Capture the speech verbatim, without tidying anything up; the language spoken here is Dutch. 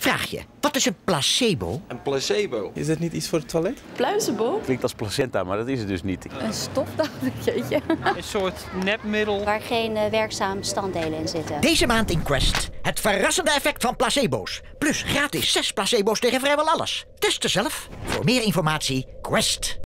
Vraagje, wat is een placebo? Een placebo. Is dat niet iets voor het toilet? Pluizenbol? Klinkt als placenta, maar dat is het dus niet. Een stof, dacht ik, jeetje. Een soort nepmiddel. Waar geen uh, werkzame bestanddelen in zitten. Deze maand in Quest. Het verrassende effect van placebo's. Plus gratis zes placebo's tegen vrijwel alles. Test ze zelf. Voor meer informatie, Quest.